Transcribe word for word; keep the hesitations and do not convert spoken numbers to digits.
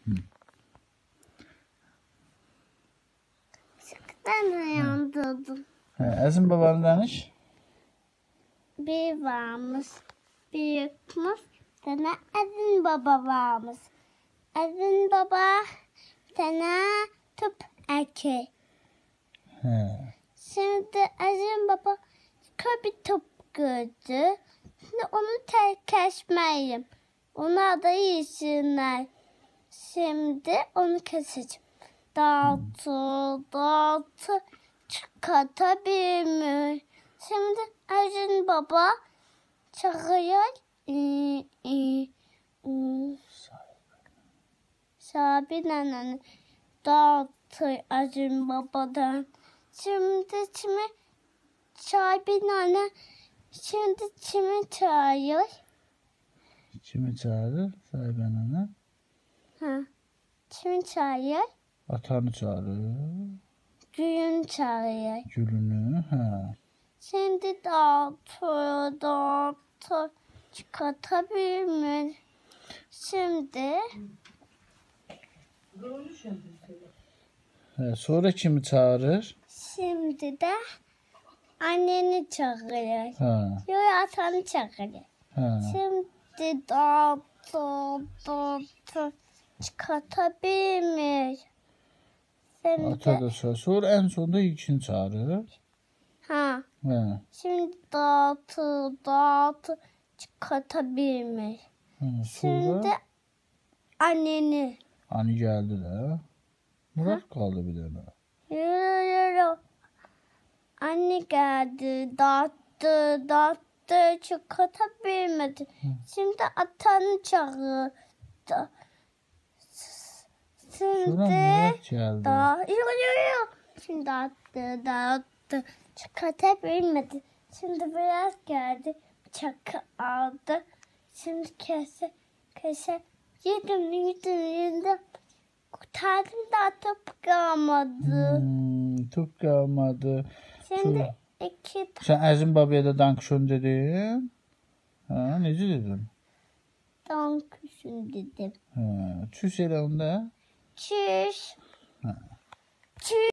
Ben uyandırdım. He, Əzim babanı danış. Bir varmış, büyükmüş, bir tane Azim baba varmış. Azim baba bir tane top erkeği. He. Şimdi Azim baba bir top gördü. Şimdi onu terkeşmeyim. Ona da yesinler. Şimdi onu keseceğim. Dağıtı, dağıtı çıkartabilir. Şimdi Azim baba çağırıyor. Ee, e, e, Sabi nananı dağıtır Azim babadan. Şimdi kimi Sabi nana şimdi kimi çağırıyor? Kimi çağırır? Sahibən ana. Ha. Kimi çağırıyor? Atanı çağırır. Gülün çağırıyor. Gülünü. He. Şimdi dağıtır, dağıtır çıkartabilir. Şimdi He. Sonra kimi çağırır? şimdi de anneni çağırıyor. He. Yok atanı çağırıyor. He. Şimdi dağıtır, dağıtır çıkartabilir. Şimdi Ata da çağırır. Sonra en sonunda ikini çağırır. ha. He. Şimdi dağıtır, dağıtır çıkartabilir. He. Şimdi Sonra anneni. Ani geldi də. Murat kaldı bir tane. Yürü yürü. Anne geldi, dağıttı, dağıttı, çıkartabilmedi. Şimdi atanı çağırdı. Sonra Şimdi Murat geldi. da yürü yürü. Şimdi dağıttı, dağıttı, çıkartabilmedi. Şimdi biraz geldi, bıçak aldı. Şimdi kese, kese yedim, yedim, yedim. Kurtardım da top kalmadı. Hmm, top kalmadı. Şimdi iki Sen Əzim babaya da dankşon dedin. Ha, necə dedin? tankuşun dedim. Ha, çüş elə onda. Çüş. Ha. Çüş.